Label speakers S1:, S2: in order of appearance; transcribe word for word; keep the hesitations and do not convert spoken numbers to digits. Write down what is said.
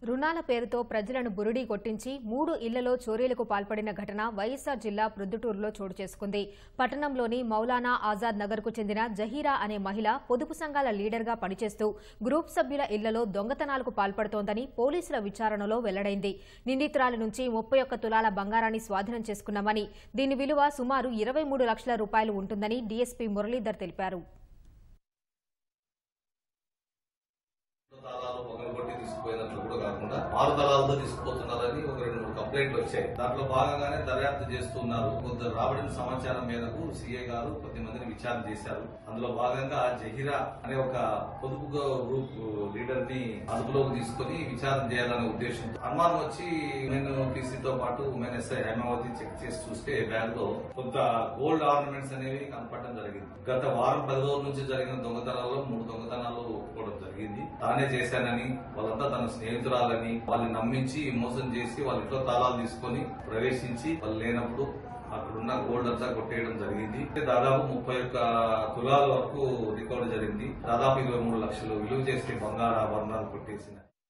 S1: రుణాల పేరుతో ప్రజలను బురిడీ కొట్టించి మూడు ఇళ్లలో చోరీలకు పాల్పడిన ఘటన వైఎస్సార్ జిల్లా ప్రొద్దుటూరులో చోటు చేసుకుంది. పట్టణంలోని మౌలానా ఆజాద్ నగర్కు చెందిన జహీరా అనే మహిళ పొదుపు సంఘాల లీడర్గా పనిచేస్తూ గ్రూప్ సభ్యుల ఇళ్లలో దొంగతనాలకు పాల్పడుతోందని పోలీసుల విచారణలో వెల్లడైంది. నిందితురాలి నుంచి ముప్పై ఒక్క తులాల బంగారాన్ని స్వాధీనం చేసుకున్నామని, దీని విలువ సుమారు ఇరవై మూడు లక్షల రూపాయలు ఉంటుందని డీఎస్పీ మురళీధర్ తెలిపారు.
S2: ఆరు తలాలతో తీసుకుపోతున్నారని ఒక రెండు మూడు కంప్లైంట్లు వచ్చాయి. దాంట్లో భాగంగానే దర్యాప్తు చేస్తున్నారు. కొంత రాబడిన సమాచారం మేరకు సీఏ గారు కొద్ది మందిని విచారణ చేశారు. అందులో భాగంగా జహీరా అనే ఒక పొదుపు గ్రూప్ లీడర్ ని అదుపులోకి తీసుకుని విచారణ చేయాలనే ఉద్దేశంతో అనుమానం వచ్చి నేను టీసీతో పాటు ఉమెన్ ఎస్ఐ హైమావతి చెక్ చేసి చూస్తే బ్యాగ్ లో కొంత గోల్డ్ ఆర్నమెంట్స్ అనేవి కనపడడం జరిగింది. గత వారం పది రోజుల నుంచి జరిగిన దొంగతనాల్లో మూడు దొంగతనాలు ఒప్పుకోవడం జరిగింది. తానే చేశానని, వాళ్ళంతా తన స్నేహితురాలని వాళ్ళని నమ్మించి మోసం చేసి వాళ్ళ ఇంట్లో తాళాలు తీసుకుని ప్రవేశించి వాళ్ళు లేనప్పుడు అక్కడున్న గోల్డ్ అంతా కొట్టేయడం జరిగింది. దాదాపు ముప్పై ఒక్క తులాల వరకు రికవరీ జరిగింది. దాదాపు ఇరవై మూడు లక్షలు విలువ చేసే బంగారు ఆభరణాలు కొట్టేసిన